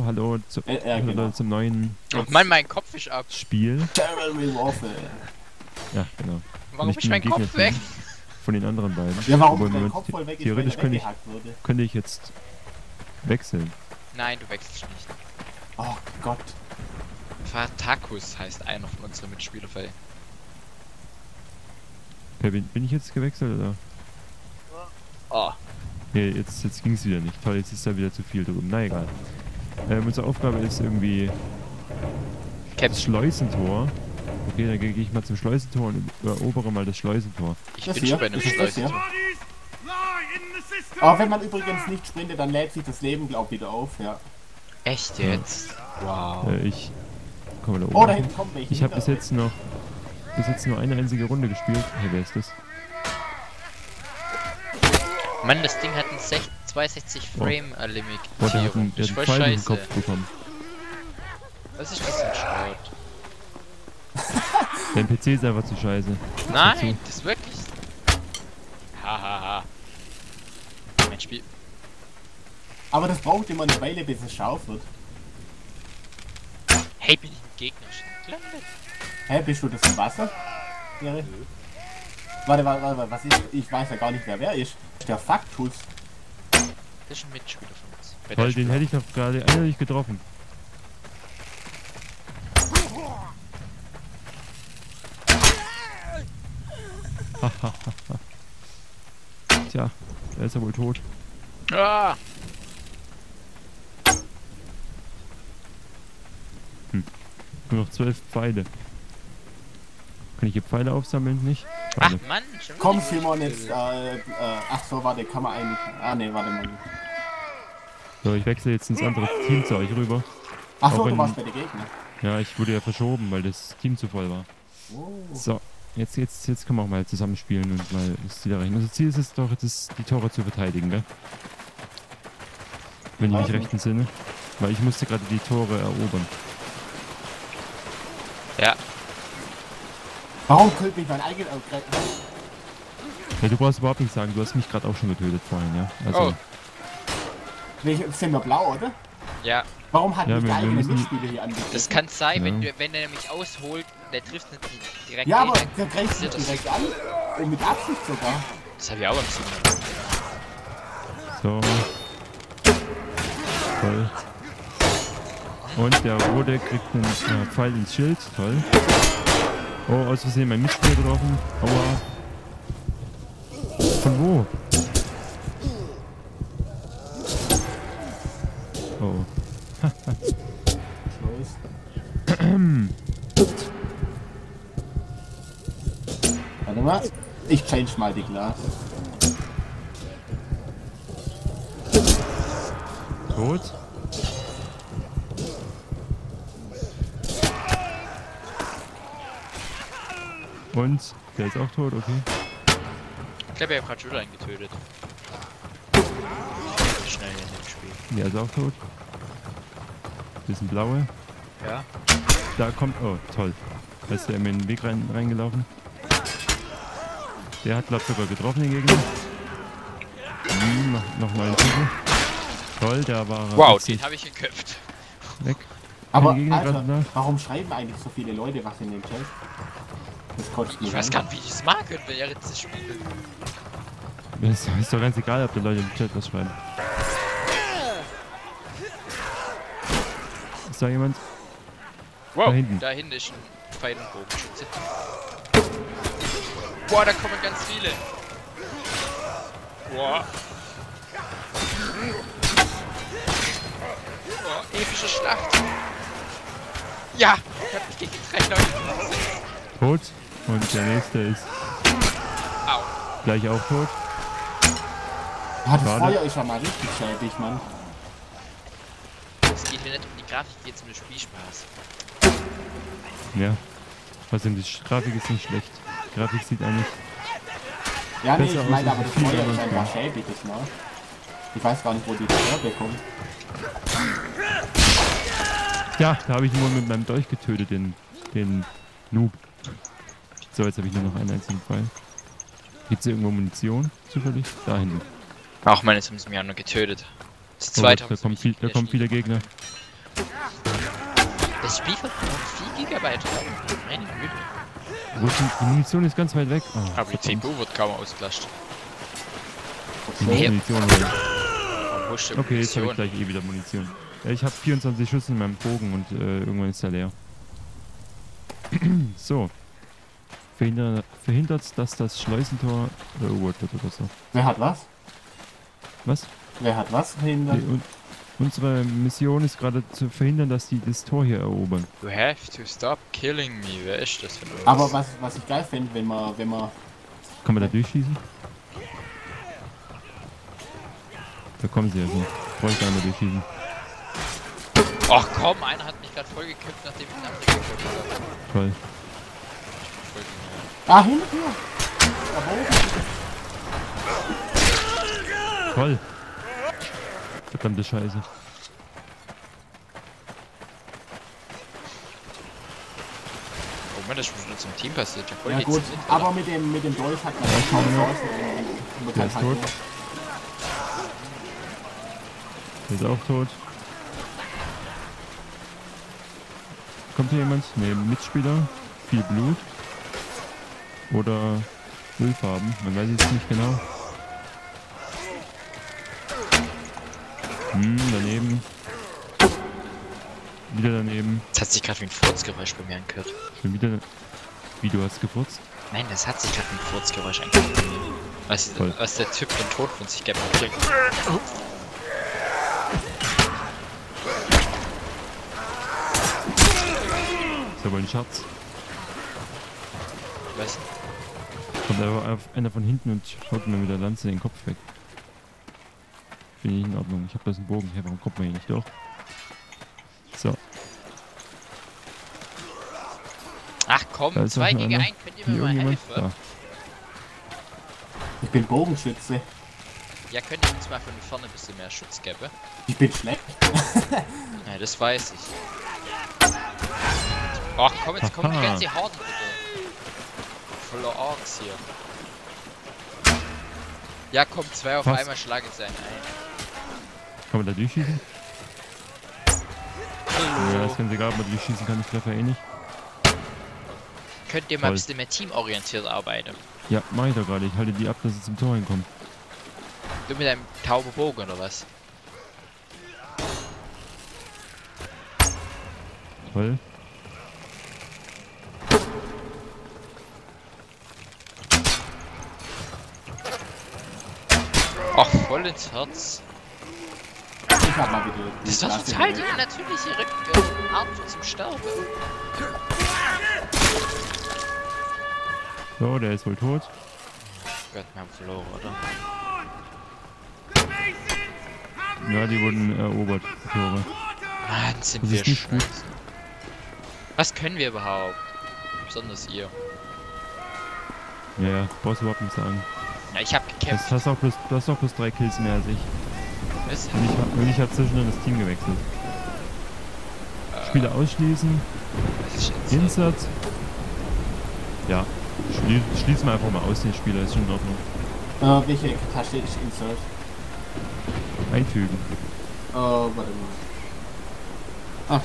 hallo genau. zum neuen Oh Mann, mein Kopf ist ab. Spiel. Terrible Warfare. Ja, genau. Warum ist mein Gegner Kopf weg? von den anderen beiden. Ja, warum Aber ist dein man- Kopf voll weg ist, theoretisch weil er weggehackt wurde? könnte ich jetzt wechseln. Nein, du wechselst nicht. Oh Gott. Fartakus heißt einer von unseren Mitspielerfällen. Okay, bin ich jetzt gewechselt oder? Oh. Nee, jetzt ging es wieder nicht. Toll, jetzt ist da wieder zu viel drüben. Na egal. Unsere Aufgabe ist irgendwie das Schleusentor. Okay, dann gehe ich mal zum Schleusentor und erobere mal das Schleusentor. Ich Das bin hier? schon bei einem Ist das das hier? Schleusentor. Aber wenn man übrigens nicht sprintet, dann lädt sich das Leben, glaub wieder auf, ja. Echt jetzt? Wow. Ich komme da oben. Oh, da hinten kommen welche. Ich habe bis jetzt nur eine einzige Runde gespielt. Hey, wer ist das? Mann, das Ding hat ein 62 Frame Limit. Boah, der hat einen voll Pfeil in den scheiße. Kopf bekommen. Was ist das für ein Schrott? Dein PC ist einfach zu scheiße. Nein, das ist wirklich. Hahaha. Mein Spiel. Aber das braucht immer eine Weile, bis es scharf wird. Hey, bin ich ein Gegner schon gelandet? Hä, bist du das im Wasser? Jerry? Warte, was ist? Ich weiß ja gar nicht, wer ist. Der Faktus. Das ist ein Mitspieler von uns. Bei der Toll, den Spieler. hätte ich doch gerade eindeutig getroffen. Tja, er ist ja wohl tot. Ah! Nur noch 12 Pfeile. Kann ich hier Pfeile aufsammeln? Nicht? Ach Pfeile. Mann, schon Komm, wieder Simon, Mitspieler. jetzt, ach so, warte, kann man eigentlich. Ah, ne, warte mal. So, ich wechsle jetzt ins andere Team zu euch rüber. Ach so, Auch du wenn- warst bei den Gegnern. Ja, ich wurde ja verschoben, weil das Team zu voll war. Oh. So, jetzt können wir auch mal zusammenspielen und mal das Ziel erreichen. Unser Ziel ist es doch, die Tore zu verteidigen, gell? Wenn ich mich recht entsinne. Weil ich musste gerade die Tore erobern. Ja, Warum killt mich mein eigener. Ja, du brauchst überhaupt nichts sagen, du hast mich gerade auch schon getötet vorhin, ja? Also, Sind wir blau, oder? ja. Warum hat Ja, mich wir der eigene müssen- Mitspieler hier angegriffen? Das kann sein, Ja. wenn er nämlich ausholt, der trifft nicht direkt Ja, den, aber dann der greift mich passiert das. direkt an. Und mit Absicht sogar. Das habe ich auch am Sinn. so. Toll. Und der Rote kriegt einen Pfeil ins Schild, toll. Oh, aus Versehen mein Mitspieler getroffen. Aua. Von wo? Oh. Warte mal. Ich change mal die Glas. Tot. Und der ist auch tot, okay. Ich glaube, ich habe gerade schon wieder einen getötet. Schnell in dem Spiel. Der ist auch tot. Das sind blaue. Ja. Da kommt. Oh, toll. Da ist der in den Weg reingelaufen. Der hat, glaub ich, sogar getroffen, den Gegner. Nochmal ein Titel. Toll, der war Wow, witzig. den habe ich geköpft. Weg. Aber Keine Gegner Alter, gerade da? warum schreiben eigentlich so viele Leute was in den Chat? Das kotzt mich Ich weiß an. gar nicht, wie ich das mag, wenn wir jetzt das spielen. Ist doch ganz egal, ob die Leute im Chat was schreiben. Ist da jemand? Wow, Da hinten. da hinten ist ein Pfeil und Bogenschütze. Boah, da kommen ganz viele. Boah. Boah, epische Schlacht. Ja, ich hab mich gegen 3 Leute versetzt. Tot. Und der nächste ist Au. gleich auch tot. Ah, das Schade. Feuer ist ja mal richtig schäbig, Mann. Es geht mir nicht um die Grafik, geht um den Spielspaß. Ja. Was denn, die Grafik ist nicht schlecht. Die Grafik sieht eigentlich. Ja, nee, Besser ich meine, aus, aber als das viel Feuer ist anderes einfach schäbig, das Mal. Ich weiß gar nicht, wo die herbekommt. Ja, da habe ich nur mit meinem Dolch getötet, den Noob. So, jetzt habe ich nur noch einen einzigen Pfeil. Gibt es hier irgendwo Munition, zufällig? Da hinten. Auch meine haben sie mich auch noch getötet. Das Oh, zweite da kommt wieder Gegner. Das Spiel hat noch 4 GB RAM. Meine Güte. Wo ist denn, die Munition ist ganz weit weg. Oh, Aber die verdammt. CPU wird kaum ausgelastet. Ich muss Nee. Munition holen. Wo ist denn Okay, jetzt habe ich Munition? gleich eh wieder Munition. Ja, ich habe 24 Schuss in meinem Bogen und irgendwann ist er leer. So. Verhindert, dass das Schleusentor erobert wird oder so. Wer hat was? Was? Wer hat was verhindert? Und unsere Mission ist gerade zu verhindern, dass die das Tor hier erobern. You have to stop killing me. Wer ist das für ein Aber was ich geil finde, wenn man Kann man da durchschießen? Da kommen sie also. Brauche ich gar nicht mehr durchschießen. Ach komm, einer hat mich gerade voll geköpft, nachdem ich einen anderen geköpft habe. Toll. Voll genial. Ah, hinter dir! Da oben! Toll. Verdammte Scheiße. Oh Mann, das ist mit unserem Team passiert. Ja, voll Ja gut, dezimiert, aber oder? mit dem Dolch hat man ja kaum Chancen. Man Der kann ist halt tot. nur- Der ist auch tot. Kommt hier jemand? Ne, Mitspieler. Viel Blut. Oder Ölfarben. Man weiß jetzt nicht genau. Daneben. Wieder daneben. Das hat sich gerade wie ein Furzgeräusch bei mir angehört. Schon wieder. Wie, du hast gefurzt? Nein, das hat sich gerade wie ein Furzgeräusch angehört bei mir. Toll. Was der Typ den Tod von sich gegeben hat. Ist aber ein Schatz. Was? Kommt aber einer von hinten und haut mir mit der Lanze den Kopf weg. Finde ich in Ordnung. Ich habe das einen Bogen. Hey, warum kommt man hier nicht durch? So. Ach komm, Da ist 2 noch gegen einer. 1, könnt ihr Hier mir mal irgendjemand? helfen? Da. Ich bin Bogenschütze. Ja, könnt ihr uns mal von vorne ein bisschen mehr Schutz geben? Ich bin schlecht. Ja, das weiß ich. Ach komm, jetzt kommen die Haha. ganze Horden wieder. Voller Orks hier. Ja, komm, 2 auf Was? einmal schlagen sie einen ein. Kann man da durchschießen? Ja, ist ganz egal, ob man durchschießen kann. Ich treffe eh nicht. Könnt ihr mal ein Toll. bisschen mehr teamorientiert arbeiten? Ja, mach ich doch gerade. Ich halte die ab, dass sie zum Tor hinkommen. Du mit einem tauben Bogen oder was? Toll. Ach, voll ins Herz. Ich hab mal wieder. Das ist doch total die natürliche Art zum Sterben. So, der ist wohl tot. Gott, wir haben verloren, oder? Ja, die wurden erobert, die Tore. Mann, sind Das wir ist nicht gut. scheiße. Was können wir überhaupt? Besonders ihr. Ja, ja, brauchst du überhaupt nicht sagen. Ja, ich hab Du gekämpft. hast auch bloß 3 Kills mehr als ich. Was? Und ich habe zwischendrin das Team gewechselt. Spieler ausschließen. Was ist jetzt? Insert. Ja. Schließen wir einfach mal aus, den Spieler, ist schon in Ordnung. Welche Tasche ist Insert? Einfügen. Warte mal. Ach,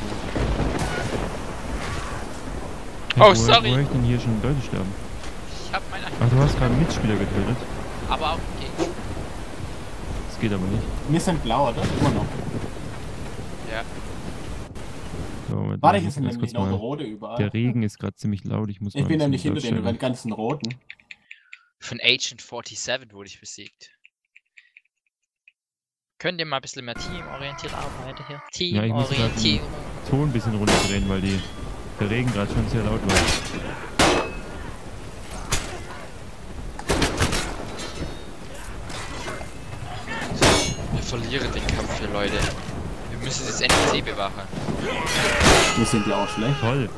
Hey, Oh, wo sorry. höre ich denn hier schon Leute sterben? Ich hab meine. Ach, du hast gerade einen Mitspieler getötet. Aber auch gegen. Das geht aber nicht. wir sind blau, oder? Immer noch. Ja. So, Moment, Warte, ich hier muss sind ganz nämlich kurz noch mal. rote überall. Der Regen ist gerade ziemlich laut, ich muss mal Ich ein bin bisschen nämlich hinter den lautstärker. ganzen roten. Von Agent 47 wurde ich besiegt. Könnt ihr mal ein bisschen mehr teamorientiert arbeiten hier? Ja, ich muss grad Teamorientiert. den Ton ein bisschen runterdrehen, weil der Regen gerade schon sehr laut war. Wir verlieren den Kampf hier, Leute. Wir müssen das NPC bewachen. Wir sind ja auch schlecht. Toll.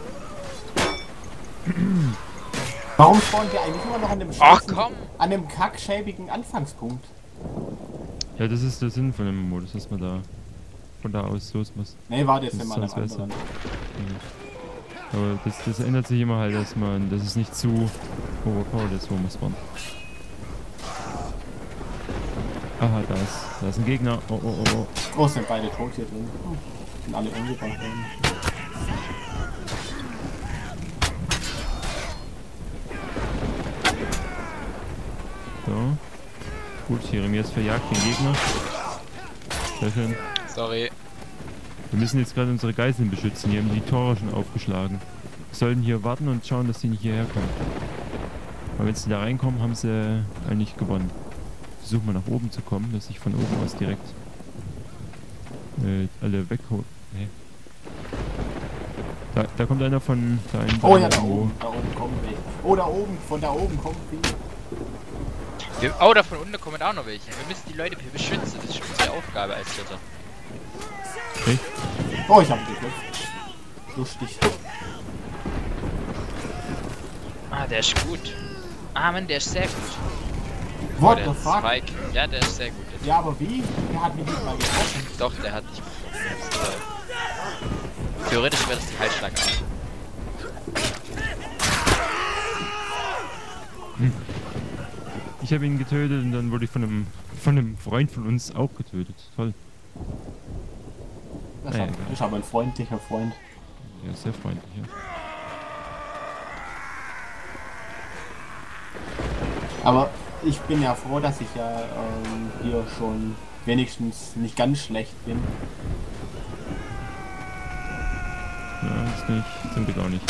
Warum spawnen wir eigentlich immer noch an dem Ach komm! an dem kackschäbigen Anfangspunkt? Ja, das ist der Sinn von dem Modus, dass man da von da aus los muss. Nee, warte, jetzt Das sind wir ist an einem sonst anderen. Aber das ändert sich immer halt, dass es nicht zu overpowered ist, wo man spawnt. Aha, da ist ein Gegner. Oh, oh, oh, oh. Oh, sind beide tot hier drin. Sind alle umgebracht worden. Gut, Jeremias verjagt den Gegner. Sehr schön. Sorry. Wir müssen jetzt gerade unsere Geiseln beschützen. Die haben die Tore schon aufgeschlagen. Wir sollten hier warten und schauen, dass die nicht hierher kommen. Aber wenn sie da reinkommen, haben sie eigentlich gewonnen. Versuchen wir nach oben zu kommen, dass ich von oben aus direkt alle wegholen. Nee. Da kommt einer von da einem. Oh ja, da oben kommen welche. Oh, da oben, von da oben kommen viele. Oh, da von unten kommen auch noch welche. Wir müssen die Leute beschützen. Das ist unsere Aufgabe als Ritter. Okay. Oh, ich hab ihn geklopft. Lustig. Ah, der ist gut. Ah, Mann, der ist sehr gut. What der the fuck? Spike. Ja, der ist sehr gut. Ja, aber wie? Der hat mich nicht mal getroffen. Doch, der hat dich getroffen. Theoretisch wäre das die Halsschlagader. Ich habe ihn getötet und dann wurde ich von einem Freund von uns auch getötet. Toll. Das ist aber ein freundlicher Freund. Ja, sehr freundlich, ja. Aber ich bin ja froh, dass ich ja hier schon wenigstens nicht ganz schlecht bin. Ja, ist nicht, zum Glück auch nicht.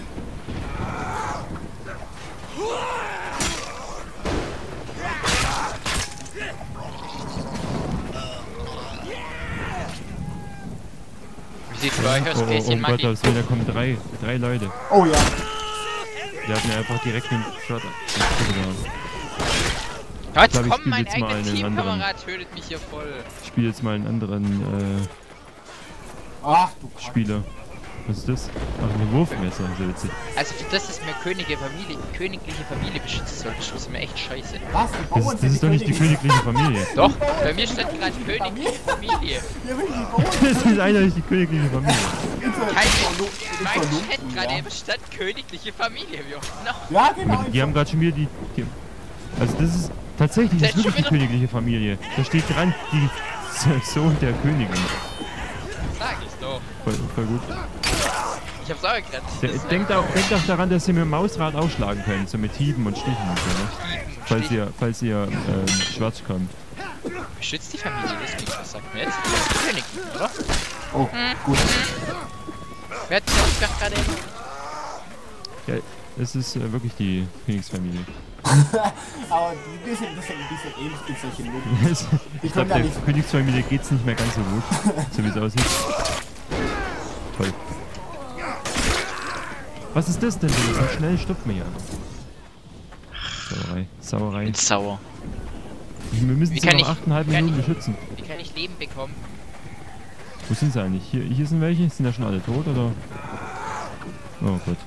Wie sieht's bei euch aus? Späßchen Gott, Magie? da kommen drei Leute. Oh ja. Die hat mir einfach direkt einen Shot abgehauen. Jetzt glaub, ich komm, spiel mein jetzt mal eigener einen Teamkamerad tötet mich hier voll. Ich spiele jetzt mal einen anderen Ach du Spieler. Was ist das? Ach, eine Wurfmesser, sehr witzig. Also für das, dass mir königliche Familie beschützen soll, das ist mir echt scheiße. Was? Die Bauern Das ist doch nicht die königliche Familie. Doch, bei mir stand gerade königliche Familie. Das ist eindeutig die königliche Familie. Mein Chat gerade eben stand königliche Familie, wie auch immer. Ja, genau. Die haben gerade schon wieder die also das ist tatsächlich Das ist wirklich die schon wieder- königliche Familie. Da steht dran, die Sohn der Königin. Sag ich doch. Voll gut. Ich hab's auch gerade. Denkt auch daran, dass ihr mit dem Mausrad aufschlagen könnt, so mit Hieben und Stichen und so, ne? Falls ihr schwarz kommt. Beschützt die Familie, das klingt, was sagt mir jetzt? Das ist die Königin, oder? Oh, gut. Wer hat die Aufgabe gerade eben? Ja, es ist wirklich die Königsfamilie. Aber die sind ein bisschen ähnlich wie solche Nutten. Ich glaube, der Königsfamilie geht's nicht mehr ganz so gut, so wie es aussieht. Toll. Was ist das denn? So schnell stirbt man ja. Sauerei. Sauer. Wir müssen Wie sie kann noch ich- 8,5 Minuten beschützen. Wie kann ich Leben bekommen? Wo sind sie eigentlich? Hier sind welche? Sind ja schon alle tot, oder? Oh Gott.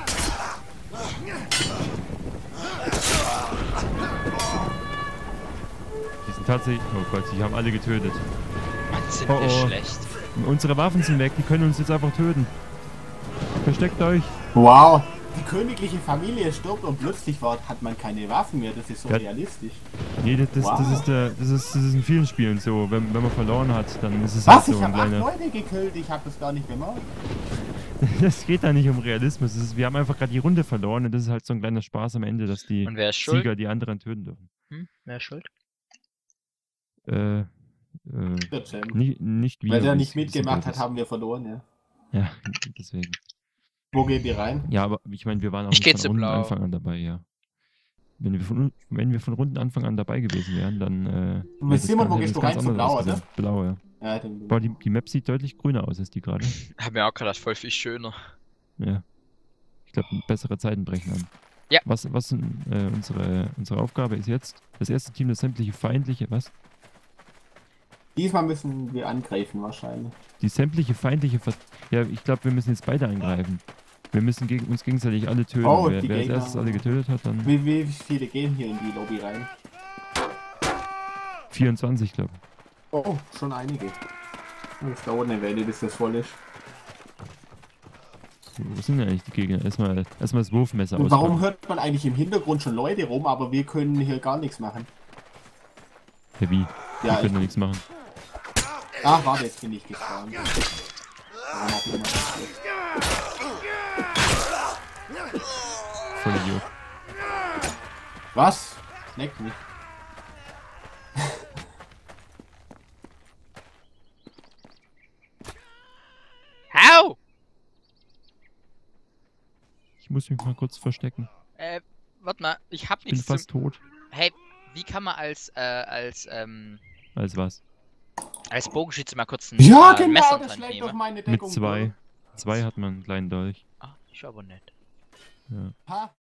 Die sind tatsächlich... Oh Gott, die haben alle getötet. Mann, sind wir schlecht. Unsere Waffen sind weg, die können uns jetzt einfach töten. Versteckt euch. Wow. Die königliche Familie stirbt und plötzlich hat man keine Waffen mehr. Das ist so Ja. realistisch. Nee, Wow. das ist in vielen Spielen so. Wenn man verloren hat, dann ist es Was? halt so Ich ein habe 8 kleiner... Leute gekillt. Ich habe das gar nicht gemacht. Es geht da nicht um Realismus. Wir haben einfach gerade die Runde verloren und das ist halt so ein kleiner Spaß am Ende, dass die Und wer ist schuld? Sieger die anderen töten dürfen. Wer ist schuld? Der Cem. Nicht wir. Weil der wie nicht es- wie es mitgemacht hat, ist. haben wir verloren, ja. Ja, deswegen. Wo geht ihr rein? Ja, aber ich meine, wir waren auch Ich geh nicht zu von Blau. Rundenanfang an dabei, ja. Wenn wir von Rundenanfang an dabei gewesen wären, dann... wäre das Simon, wo hätte gehst das du ganz rein? Zu anders Blau, ausgesehen. Blau, ja. Ja, den Boah, die Map sieht deutlich grüner aus als die gerade. Hab mir auch gerade voll viel schöner. Ja. Ich glaube, bessere Zeiten brechen an. Ja. Was sind, unsere Aufgabe ist jetzt, das erste Team, das sämtliche feindliche, was? Diesmal müssen wir angreifen wahrscheinlich. Die sämtliche feindliche ja, ich glaube, wir müssen jetzt beide angreifen. Wir müssen uns gegenseitig alle töten. Oh, wer die als Gegner. erstes alle getötet hat, dann Wie viele gehen hier in die Lobby rein? 24, glaube ich. Oh, schon einige. Es dauert eine Weile, bis das voll ist. Wo sind denn eigentlich die Gegner? Erstmal das Wurfmesser Und warum auspacken. hört man eigentlich im Hintergrund schon Leute rum, aber wir können hier gar nichts machen? Ja, wie? Wir Ja, können ja nichts machen. Ach, warte, jetzt bin ich gespawnt. Warum hat jemand das jetzt? Voll Idiot. Was? Neckt mich. muss mich mal kurz verstecken. Warte mal, ich hab Bin nichts fast tot. Hey, wie kann man als was? als Bogenschütze mal kurz ein Ja, genau, Messer das schlägt nehmen? doch meine Mit Deckung. 2. 2 hat man einen kleinen Dolch. Ah, ich aber nicht. Ja. Ha?